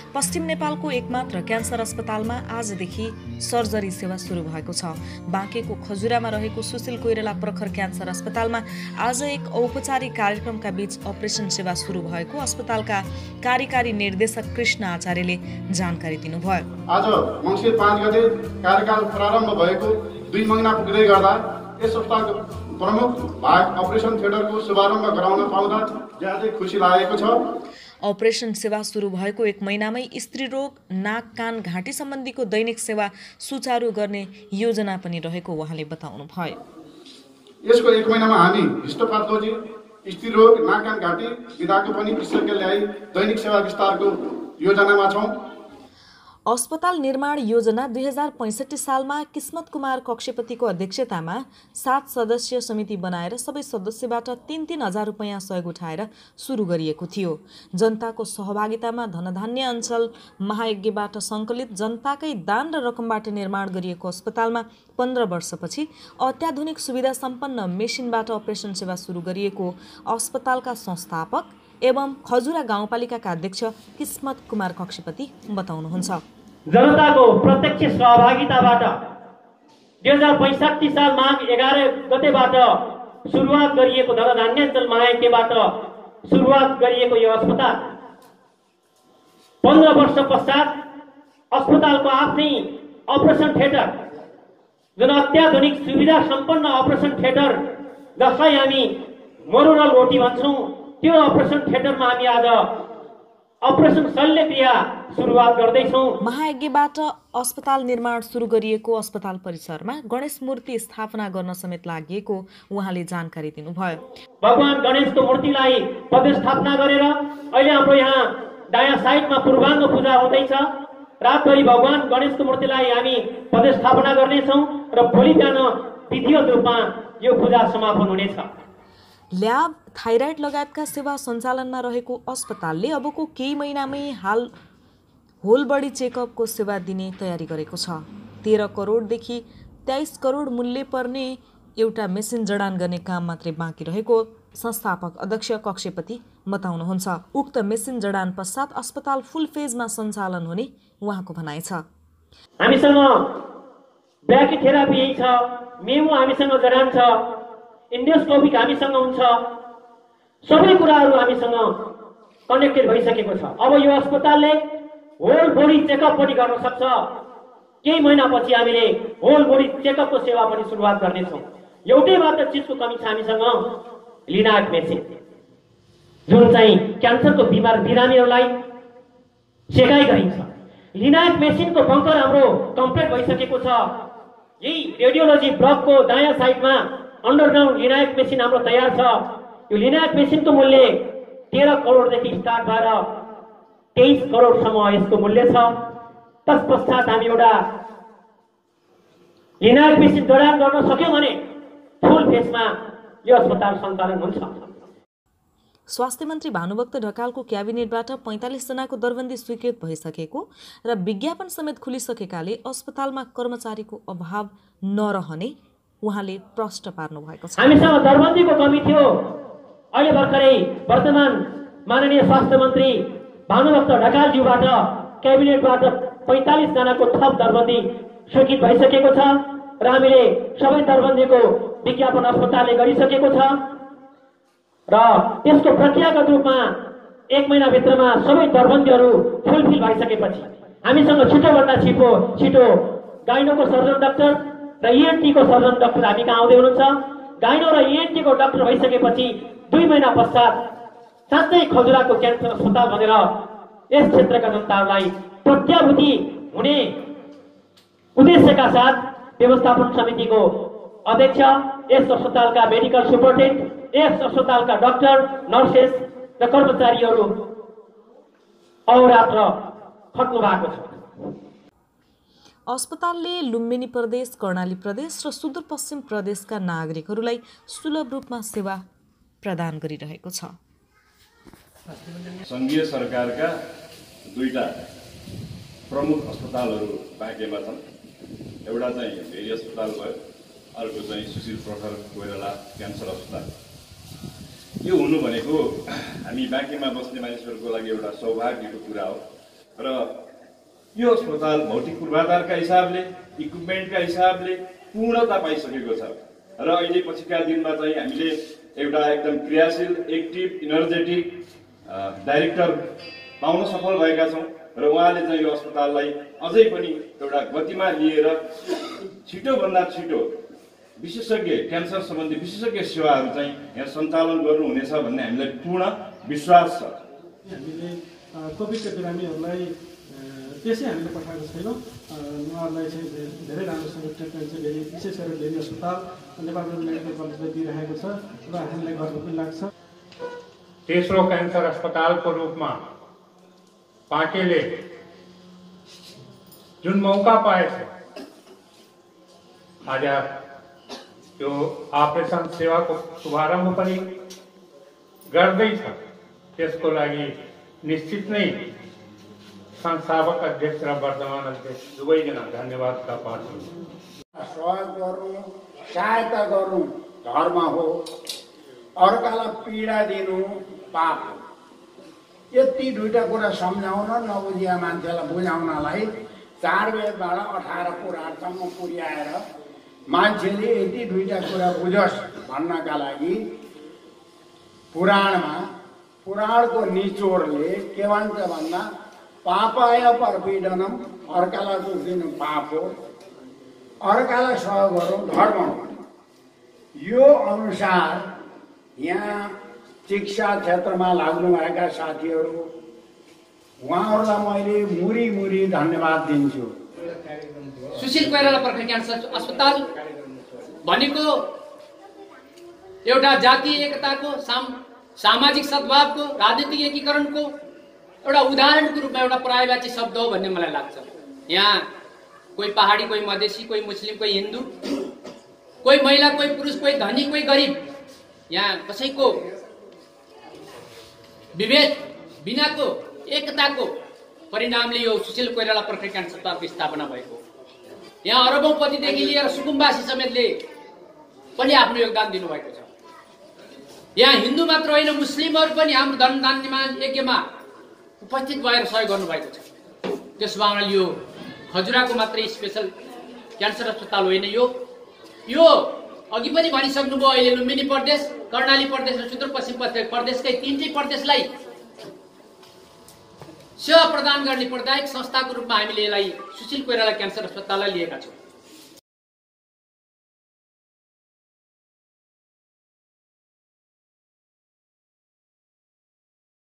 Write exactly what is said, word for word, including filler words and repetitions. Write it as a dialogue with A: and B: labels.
A: पश्चिम नेपालको एकमात्र क्यान्सर अस्पतालमा आजदेखि सर्जरी सेवा सुरु भएको छ। बाँकेको खजुरामा रहेको सुशील कोइराला प्रखर क्यान्सर अस्पतालमा आज एक औपचारिक कार्यक्रमका बीच अपरेसन सेवा सुरु भएको अस्पतालका कार्यकारी निर्देशक कृष्ण आचार्यले जानकारी दिनुभयो।
B: आज मङ्सिर पाँच गते कार्यकाल प्रारम्भ भएको दुई महिना पुग्दै गर्दा यस अस्पतालको प्रमुख भाग अपरेसन थिएटरको शुभारम्भ गराउन पाउँदा ज्यादै खुसी लागेको छ।
A: अपरेसन सेवा सुरु भएको एक महिनामै स्त्री रोग, नाक, कान, घाँटी सम्बन्धीको दैनिक सेवा सुचारू गर्ने योजना पनि रहेको उहाँले बताउनु भयो।
B: यसको एक महिनामा हामी हिस्टोपाथोलोजी, स्त्री रोग, नाक, कान, घाँटी विधाको पनि विशेषज्ञ ल्याई दैनिक सेवा विस्तारको योजनामा छौँ।
A: अस्पताल निर्माण योजना दुई हजार पैँसठी सालमा किस्मत कुमार कक्षपतिको अध्यक्षतामा सात सदस्यीय समिति बनाएर सबै सदस्यबाट तीन तीन हजार रुपियाँ सहयोग उठाएर सुरु गरिएको थियो। जनताको सहभागितामा धनधान्य अञ्चल महायज्ञबाट सङ्कलित जनताकै दान र रकमबाट निर्माण गरिएको अस्पतालमा पन्ध्र वर्षपछि अत्याधुनिक सुविधा सम्पन्न मेसिनबाट अपरेसन सेवा सुरु गरिएको अस्पतालका संस्थापक एवं खजुरा गाउँपालिकाका अध्यक्ष किस्मत कुमार कक्षपति बताउनुहुन्छ।
C: जनताको प्रत्यक्ष सहभागिताबाट दुई हजार पैँसठी साल माघ एघार गतेबाट सुरुवात गरिएको धनधान्याञ्चल महायज्ञबाट सुरुवात गरिएको यो अस्पताल पन्ध्र वर्ष पश्चात अस्पतालको आफ्नै अपरेसन थिएटर, जुन अत्याधुनिक सुविधा सम्पन्न अपरेसन थिएटर जसलाई हामी मोरुरल ओटी भन्छौँ, त्यो अपरेसन थिएटरमा हामी आज अपरेसन शल्यक्रिया सुरुवात गर्दैछौँ।
A: महायज्ञबाट अस्पताल निर्माण सुरु गरिएको अस्पताल परिसरमा गणेश मूर्ति स्थापना गर्न समेत लागि उहाँले जानकारी दिनुभयो।
C: भगवान गणेशको मूर्तिलाई प्रतिस्थापना गरेर अहिले हाम्रो यहाँ दायाँ साइडमा पूर्वाङ्ग पूजा हुँदैछ। रातभरि भगवान गणेशको मूर्तिलाई हामी प्रतिस्थापना गर्नेछौँ र भोलि बिहान विधिवत रूपमा यो पूजा समापन हुनेछ।
A: ल्याब, थाइराइड लगायतका सेवा सञ्चालनमा रहेको अस्पतालले अबको केही महिनामै हाल होल बडी चेकअपको सेवा दिने तयारी गरेको छ। तेह्र करोडदेखि तेइस करोड मूल्य पर्ने एउटा मेसिन जडान गर्ने काम मात्रै बाँकी रहेको संस्थापक अध्यक्ष कक्षपति बताउनुहुन्छ। उक्त मेसिन जडान पश्चात अस्पताल फुल फेजमा सञ्चालन हुने उहाँको भनाइ छ।
C: हामीसँग ब्याकिथेरापी छ, मेमो हामीसँग जडान छ, इन्डोस्कोपिक हामीसँग हुन्छ, सबै कुराहरू हामीसँग कनेक्टेड भइसकेको छ। अब यो अस्पतालले होल बोडी चेकअप पनि गर्न सक्छ। केही महिनापछि हामीले होल बोडी चेकअपको सेवा पनि सुरुवात गर्नेछौँ। एउटै मात्र चिजको कमी छ हामीसँग, लिनाक मेसिन, जुन चाहिँ क्यान्सरको बिमार बिरामीहरूलाई सेकाइ गरिन्छ। लिनाक मेसिनको बङ्कर हाम्रो कम्प्लिट भइसकेको छ। यही रेडियोलोजी ब्लकको दायाँ साइडमा अन्डरग्राउन्ड लिनायक मेसिन हाम्रो तयार छ। यो लिनायक मेसिनको मूल्य तेह्र करोडदेखि स्टार्ट भएर तेइस करोडसम्म यसको मूल्य छ। तत्पश्चात हामी एउटा लिनायक मेसिन जडान गर्न सक्यौँ भने फुल फेसमा यो अस्पताल सञ्चालन हुन्छ।
A: स्वास्थ्य मन्त्री भानुभक्त ढकालको क्याबिनेटबाट पैँतालिस जनाको दरबन्दी स्वीकृत भइसकेको र विज्ञापन समेत खुलिसकेकाले अस्पतालमा कर्मचारीको अभाव नरहने उहाँले प्रश्न पार्नु भएको छ।
C: हामीसँग दरबन्दीको कमी थियो। अहिले भर्खरै वर्तमान माननीय स्वास्थ्य मन्त्री भानुभक्त ढकालज्यूबाट क्याबिनेटबाट पैँतालिस जनाको थप दरबन्दी स्वीकृत भइसकेको छ र हामीले सबै दरबन्दीको विज्ञापन अस्पतालले गरिसकेको छ र त्यसको प्रक्रियागत रूपमा एक महिनाभित्रमा सबै दरबन्दीहरू फुलफिल भइसकेपछि हामीसँग छिटोभन्दा छिटो छिटो गाइनोको सर्जन डाक्टर र इएनटीको सर्जन डाक्टर हामी कहाँ आउँदै हुनुहुन्छ। गाइनो र इएनटीको डाक्टर भइसकेपछि दुई महिना पश्चात साँच्चै खजुराको क्यान्सर अस्पताल भनेर यस क्षेत्रका जनताहरूलाई प्रत्याभूति हुने उद्देश्यका साथ व्यवस्थापन समितिको अध्यक्ष, यस अस्पतालका मेडिकल सुपरिन्टेन्डेन्ट, यस अस्पतालका डाक्टर, नर्सेस र कर्मचारीहरू अहोरात्र खट्नु भएको छ।
A: अस्पतालले लुम्बिनी प्रदेश, कर्णाली प्रदेश र सुदूरपश्चिम प्रदेशका नागरिकहरूलाई सुलभ रूपमा सेवा प्रदान गरिरहेको छ।
D: सङ्घीय सरकारका दुईटा प्रमुख अस्पतालहरू बाँकेमा छन्। एउटा चाहिँ भेरी अस्पताल भयो, अर्को चाहिँ सुशील प्रखर कोइराला क्यान्सर अस्पताल। यो हुनु भनेको हामी बाँकेमा बस्ने मानिसहरूको लागि एउटा सौभाग्यको कुरा हो। र यो अस्पताल भौतिक पूर्वाधारका हिसाबले, इक्विपमेन्टका हिसाबले पूर्णता पाइसकेको छ र अहिले पछिका दिनमा चाहिँ हामीले एउटा एकदम क्रियाशील, एक्टिभ, इनर्जेटिक डाइरेक्टर पाउन सफल भएका छौँ र उहाँले चाहिँ यो अस्पताललाई अझै पनि एउटा गतिमा लिएर छिटोभन्दा छिटो विशेषज्ञ क्यान्सर सम्बन्धी विशेषज्ञ सेवाहरू चाहिँ यहाँ सञ्चालन गर्नुहुनेछ भन्ने हामीलाई पूर्ण विश्वास छ।
E: हामीले कोभिडका बिरामीहरूलाई त्यसै हामीले पठाएको छैनौँ। उहाँहरूलाई चाहिँ धेरै राम्रोसँग ट्रिटमेन्ट चाहिँ भेरी विशेष गरेर भेरी अस्पताल नेपाल मेडिकल कलेजले दिइरहेको छ र हामीलाई गर्व पनि लाग्छ।
F: तेस्रो क्यान्सर अस्पतालको रूपमा पाकेले जुन मौका पाएछ आज यो अपरेसन सेवाको शुभारम्भ पनि गर्दैछ, त्यसको लागि निश्चित नै संस्थापक अध्यक्ष र वर्तमान अध्यक्ष दुवैजना धन्यवादका पात्र हुन्।
G: सहयोग गर्नु, सहायता गर्नु धर्म हो, अर्कालाई पीडा दिनु पाप हो। यति दुईटा कुरा सम्झाउन नबुझिया मान्छेलाई बुझाउनलाई चार वेदबाट अठार पुराणसम्म पुर्याएर मान्छेले यति दुईटा कुरा बुझोस् भन्नका लागि पुराणमा पुराणको निचोडले के भन्छ भन्दा पापाय परपीडनम, अर्कालाई दुख दिनु पाप हो, अर्कालाई सहयोग गर्नु धर्म हो। यो अनुसार यहाँ शिक्षा क्षेत्रमा लाग्नुभएका साथीहरू उहाँहरूलाई मैले मुरी मुरी धन्यवाद दिन्छु।
H: सुशील कोइराला पर्खा क्यान्सर अस्पताल भनेको एउटा जातीय एकताको, साम सामाजिक सद्भावको, राजनीतिक एकीकरणको एउटा उदाहरणको रूपमा एउटा पर्यायवाची शब्द हो भन्ने मलाई लाग्छ। यहाँ कोही पहाडी, कोही मधेसी, कोही मुस्लिम, कोही हिन्दू, कोही महिला, कोही पुरुष, कोही धनी, कोही गरिब, यहाँ कसैको विभेद बिनाको एकताको परिणामले यो सुशील कोइराला पर्खा क्यान्सर अस्पतालको स्थापना भएको। यहाँ अरबौँपतिदेखि लिएर सुकुम्बासी समेतले पनि आफ्नो योगदान दिनुभएको छ। यहाँ हिन्दू मात्र होइन, मुस्लिमहरू पनि हाम्रो धनदान यज्ञमा उपस्थित भएर सहयोग गर्नुभएको छ। त्यसो भए यो खजुराको मात्रै स्पेसल क्यान्सर अस्पताल होइन, यो यो अघि पनि भनिसक्नुभयो। अहिले लुम्बिनी प्रदेश, कर्णाली प्रदेश र सुदूरपश्चिम प्रदेशकै तीनटै प्रदेशलाई सेवा प्रदान गर्ने प्रदायक संस्थाको रूपमा हामीले यसलाई सुशील कोइराला क्यान्सर अस्पताललाई लिएका छौँ।